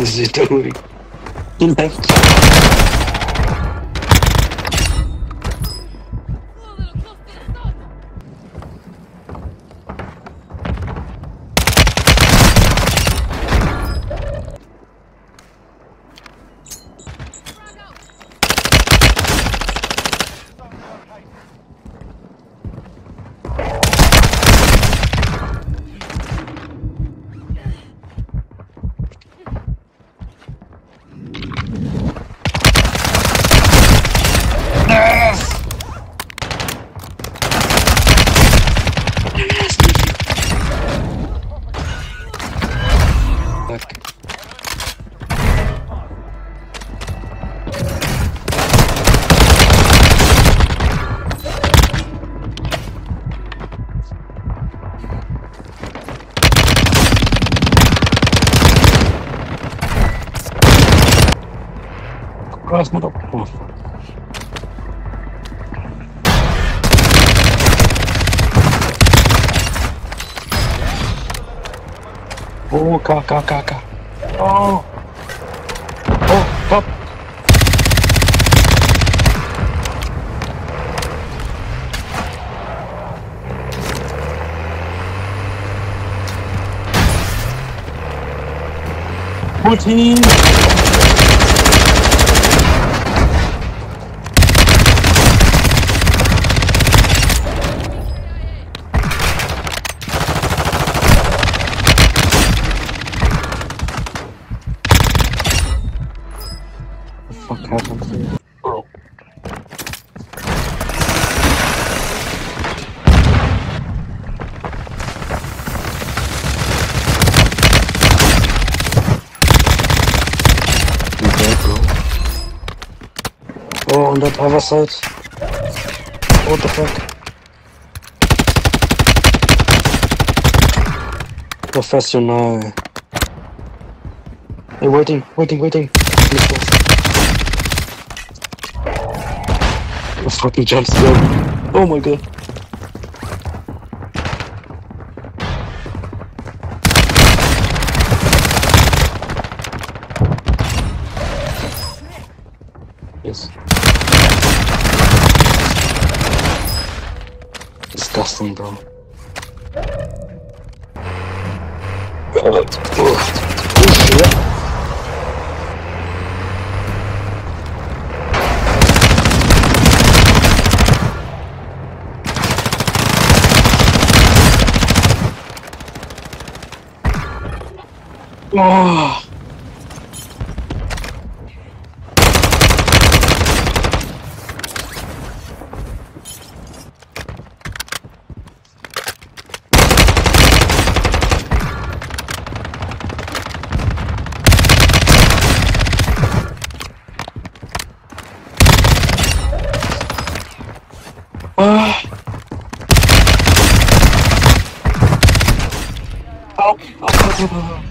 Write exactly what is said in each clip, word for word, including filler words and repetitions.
is he doing? Impact. Cross mother. Oh. Oh, car, car, car, car. Oh. Oh, top. fourteen. What happened here? Bro. You dead, bro? Oh, on that other side. What the fuck? Professional. Hey, waiting, waiting, waiting. A fucking jump scare. Oh my god. Yes. Disgusting, bro. Oh, oh shit. Oh. Ah. Oh. Oh.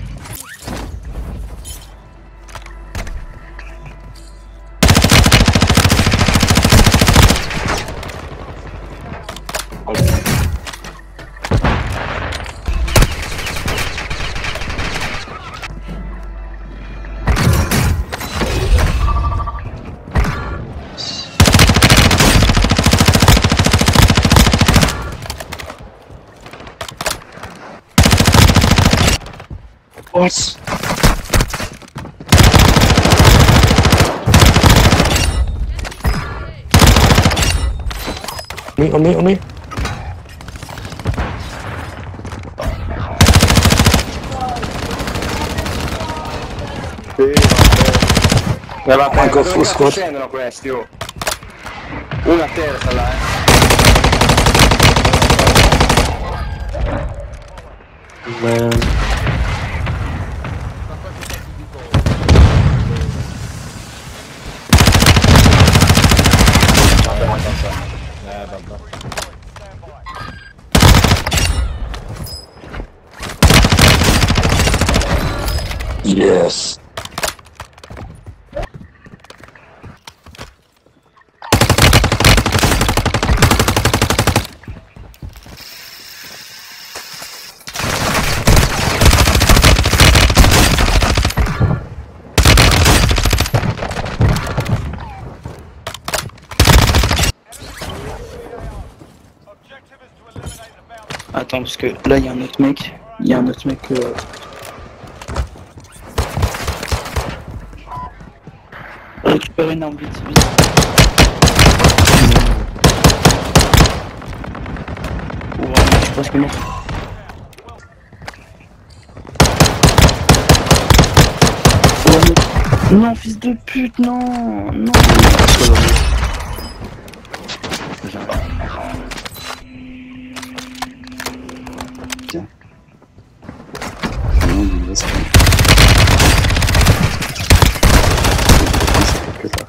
What? Me, on me, on me. Sì, nella Oh my god, full squad. Scendono questi, oh. Una terza là, eh. Man. Eh, vabbè. Yes. Attends, parce que là, il y a un autre mec. Il y a un autre mec. Euh... Récupère une arme, vite, vite. Ouais, je pense que non. Oh, non, fils de pute, non, non. Tiens. Non, il va se faire. C'est quelque part.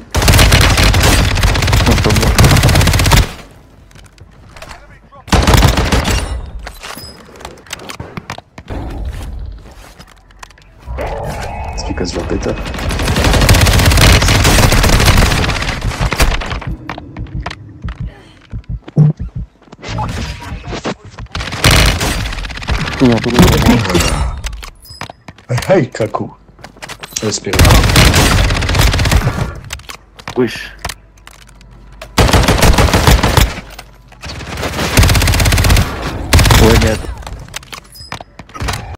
Est-ce qu'il casse leur pétard? Hey, Kaku. Respire. Wesh.